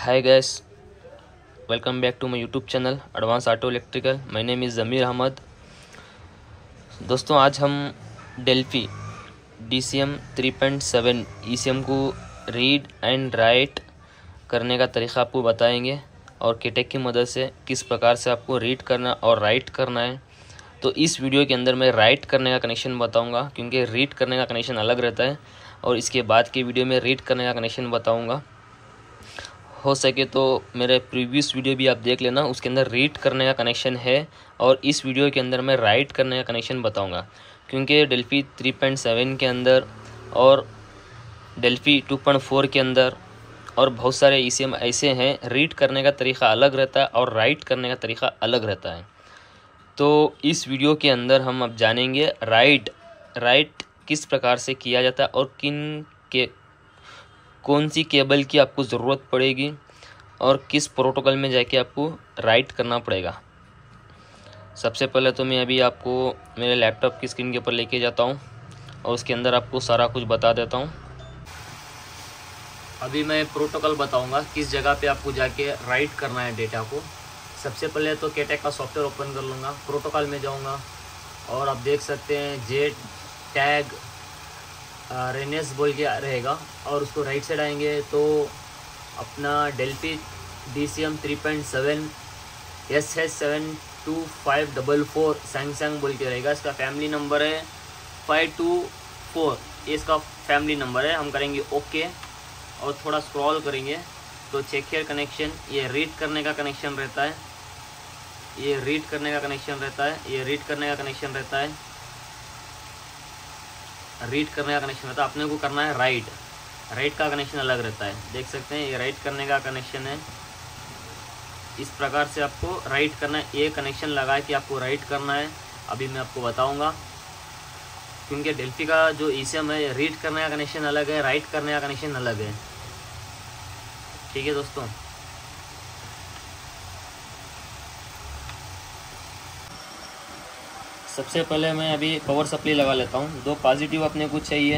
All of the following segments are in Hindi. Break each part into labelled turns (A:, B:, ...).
A: Hi guys, welcome back to my YouTube channel Advanced Auto Electrical. My name is ज़मीर अहमद। दोस्तों आज हम डेल्फी DCM 3.7 ECM को रीड एंड राइट करने का तरीका आपको बताएंगे और केटेक की मदद से किस प्रकार से आपको रीड करना और राइट करना है। तो इस वीडियो के अंदर मैं राइट करने का कनेक्शन बताऊंगा, क्योंकि रीड करने का कनेक्शन अलग रहता है, और इसके बाद के वीडियो में रीड करने का कनेक्शन बताऊंगा। हो सके तो मेरे प्रीवियस वीडियो भी आप देख लेना, उसके अंदर रीड करने का कनेक्शन है, और इस वीडियो के अंदर मैं राइट करने का कनेक्शन बताऊंगा। क्योंकि डेल्फी 3.7 के अंदर और डेल्फी 2.4 के अंदर और बहुत सारे ECM ऐसे हैं, रीड करने का तरीका अलग रहता है और राइट करने का तरीका अलग रहता है। तो इस वीडियो के अंदर हम अब जानेंगे राइट किस प्रकार से किया जाता है और कौन सी केबल की आपको ज़रूरत पड़ेगी और किस प्रोटोकॉल में जाके आपको राइट करना पड़ेगा। सबसे पहले तो मैं अभी आपको मेरे लैपटॉप की स्क्रीन के ऊपर लेके जाता हूँ और उसके अंदर आपको सारा कुछ बता देता हूँ। अभी मैं प्रोटोकॉल बताऊँगा किस जगह पे आपको जाके राइट करना है डेटा को। सबसे पहले तो केटेक का सॉफ्टवेयर ओपन कर लूँगा, प्रोटोकॉल में जाऊँगा और आप देख सकते हैं जेट टैग रेनेस बोल के रहेगा, और उसको राइट साइड आएंगे तो अपना डेल्फी DCM 3.7 SH72544 सैमसंग बोल के रहेगा। इसका फैमिली नंबर है 524, ये इसका फैमिली नंबर है। हम करेंगे ओके और थोड़ा स्क्रॉल करेंगे तो चेक हियर कनेक्शन, ये रीड करने का कनेक्शन रहता है, ये रीड करने का कनेक्शन रहता है, ये रीड करने का कनेक्शन रहता है, रीड करने का कनेक्शन रहता है। अपने को करना है राइट का कनेक्शन अलग रहता है। देख सकते हैं ये राइट करने का कनेक्शन है। इस प्रकार से आपको राइट करना है, ये कनेक्शन लगा कि आपको राइट करना है। अभी मैं आपको बताऊंगा, क्योंकि डेल्फी का जो ECM है रीड करने का कनेक्शन अलग है, राइट करने का कनेक्शन अलग है। ठीक है दोस्तों, सबसे पहले मैं अभी पावर सप्लाई लगा लेता हूँ। 2 पॉजिटिव अपने को चाहिए।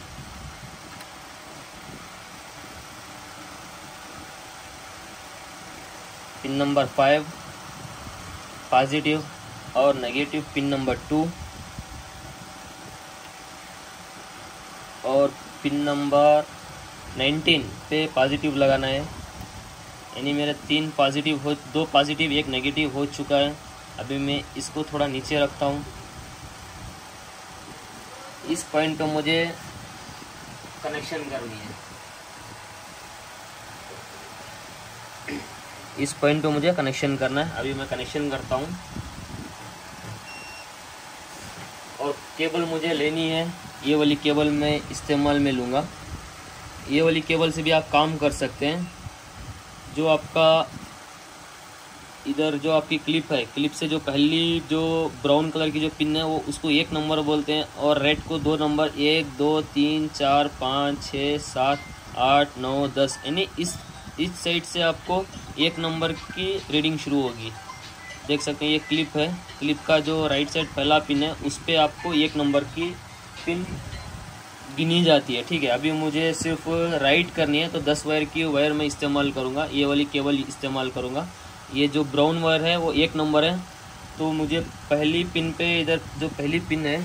A: पिन नंबर 5 पॉजिटिव और नेगेटिव पिन नंबर 2 और पिन नंबर 19 पे पॉजिटिव लगाना है। यानी मेरे 3 पॉजिटिव 2 पॉजिटिव 1 नेगेटिव हो चुका है। अभी मैं इसको थोड़ा नीचे रखता हूँ। इस पॉइंट पे मुझे कनेक्शन करनी है, इस पॉइंट पे मुझे कनेक्शन करना है। अभी मैं कनेक्शन करता हूँ और केबल मुझे लेनी है, ये वाली केबल मैं इस्तेमाल में लूँगा। ये वाली केबल से भी आप काम कर सकते हैं। जो आपका इधर जो आपकी क्लिप है, क्लिप से जो पहली जो ब्राउन कलर की जो पिन है वो उसको 1 नंबर बोलते हैं, और रेड को 2 नंबर 1 2 3 4 5 6 7 8 9 10, यानी इस साइड से आपको 1 नंबर की रीडिंग शुरू होगी। देख सकते हैं ये क्लिप है, क्लिप का जो राइट साइड पहला पिन है उस पर आपको 1 नंबर की पिन गिनी जाती है। ठीक है, अभी मुझे सिर्फ राइट करनी है तो 10 वायर की वायर मैं इस्तेमाल करूँगा, ये वाली केबल इस्तेमाल करूँगा। ये जो ब्राउन वायर है वो 1 नंबर है, तो मुझे पहली पिन पे इधर जो पहली पिन है,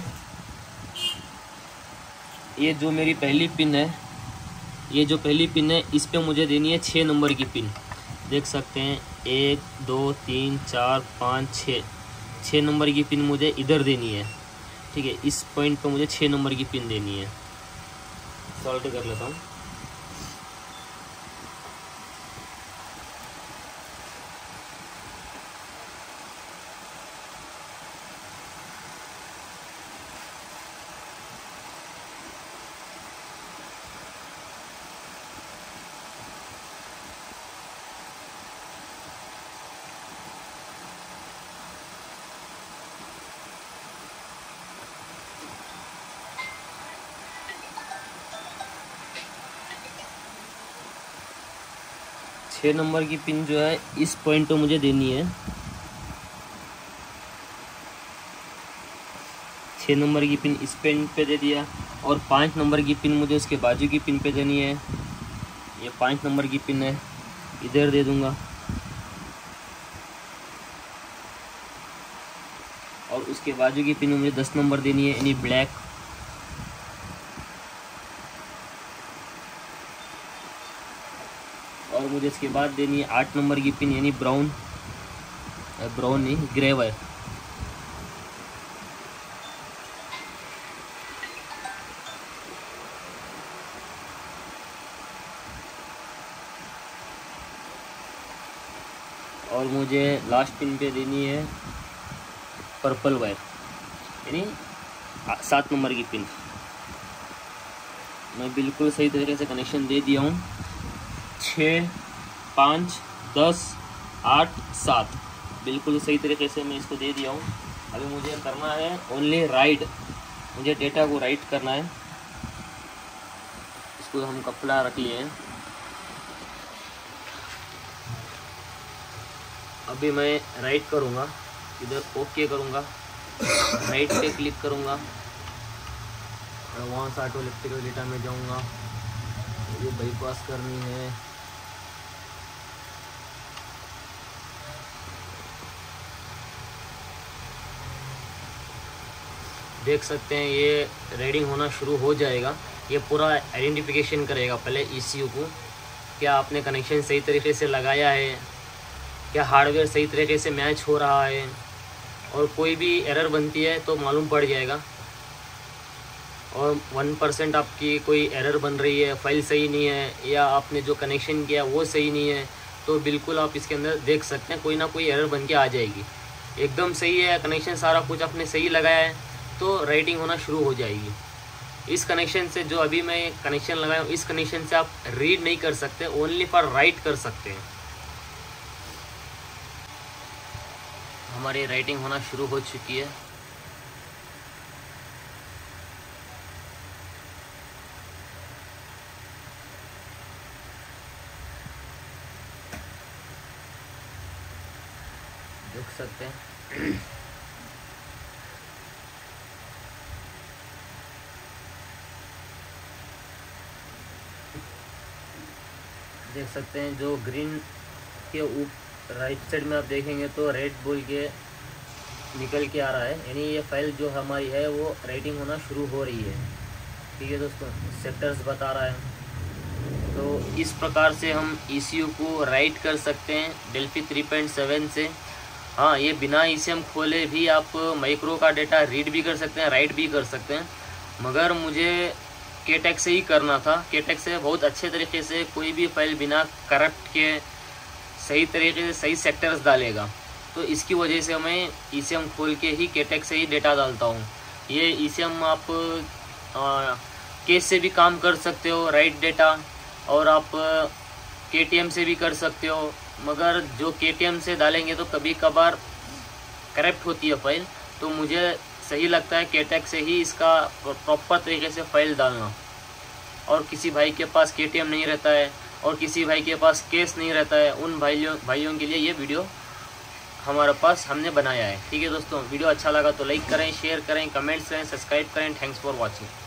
A: ये जो मेरी पहली पिन है, ये जो पहली पिन है इस पे मुझे देनी है 6 नंबर की पिन। देख सकते हैं 1 2 3 4 5 6 नंबर की पिन मुझे इधर देनी है। ठीक है, इस पॉइंट पे मुझे 6 नंबर की पिन देनी है। सॉल्व कर लेता हूँ। 6 नंबर की पिन जो है इस पॉइंट पे मुझे देनी है। 6 नंबर की पिन इस पिन पे दे दिया, और 5 नंबर की पिन मुझे उसके बाजू की पिन पे देनी है। ये 5 नंबर की पिन है, इधर दे दूंगा और उसके बाजू की पिन मुझे 10 नंबर देनी है यानी ब्लैक। और मुझे इसके बाद देनी है 8 नंबर की पिन यानी ब्राउन नहीं ग्रे वायर। और मुझे लास्ट पिन पे देनी है पर्पल वायर यानी 7 नंबर की पिन। मैं बिल्कुल सही तरीके से कनेक्शन दे दिया हूँ। 6, 5, 10, 8, 7 बिल्कुल सही तरीके से मैं इसको दे दिया हूँ। अभी मुझे करना है ओनली राइट, मुझे डेटा को राइट करना है। इसको हम कपड़ा रख लिए हैं। अभी मैं राइट करूँगा, इधर ओके करूँगा, राइट पे क्लिक करूँगा और वहाँ से ऑटो इलेक्ट्रिकल डेटा में जाऊँगा। मुझे बाईपास करनी है। देख सकते हैं ये रीडिंग होना शुरू हो जाएगा। ये पूरा आइडेंटिफिकेशन करेगा पहले ECU को, क्या आपने कनेक्शन सही तरीके से लगाया है, क्या हार्डवेयर सही तरीके से मैच हो रहा है, और कोई भी एरर बनती है तो मालूम पड़ जाएगा। और 1% आपकी कोई एरर बन रही है, फाइल सही नहीं है या आपने जो कनेक्शन किया वो सही नहीं है, तो बिल्कुल आप इसके अंदर देख सकते हैं कोई ना कोई एरर बन के आ जाएगी। एकदम सही है, कनेक्शन सारा कुछ आपने सही लगाया है तो राइटिंग होना शुरू हो जाएगी। इस कनेक्शन से जो अभी मैं कनेक्शन लगाया हूँ, इस कनेक्शन से आप रीड नहीं कर सकते, ओनली फॉर राइट कर सकते हैं। हमारी राइटिंग होना शुरू हो चुकी है। देख सकते हैं देख सकते हैं जो ग्रीन के ऊपर राइट साइड में आप देखेंगे तो रेड बोल के निकल के आ रहा है, यानी ये फाइल जो हमारी है वो राइटिंग होना शुरू हो रही है। ठीक है दोस्तों, सेक्टर्स बता रहा है। तो इस प्रकार से हम ECU को राइट कर सकते हैं डेल्फी 3.7 से। हाँ, ये बिना ECM खोले भी आप माइक्रो का डेटा रीड भी कर सकते हैं, राइट भी कर सकते हैं, मगर मुझे KTech से ही करना था। KTech से बहुत अच्छे तरीके से कोई भी फाइल बिना करप्ट के सही तरीके से सही सेक्टर्स डालेगा। तो इसकी वजह से मैं ECM खोल के ही KTech से ही डेटा डालता हूँ। ये ECM आप केस से भी काम कर सकते हो राइट डेटा, और आप KTM से भी कर सकते हो, मगर जो KTM से डालेंगे तो कभी कभार करप्ट होती है फाइल। तो मुझे सही लगता है KTech से ही इसका प्रॉपर तरीके से फाइल डालना। और किसी भाई के पास KTM नहीं रहता है और किसी भाई के पास केस नहीं रहता है, उन भाइयों के लिए ये वीडियो हमारे पास हमने बनाया है। ठीक है दोस्तों, वीडियो अच्छा लगा तो लाइक करें, शेयर करें, कमेंट्स करें, सब्सक्राइब करें। Thanks for watching.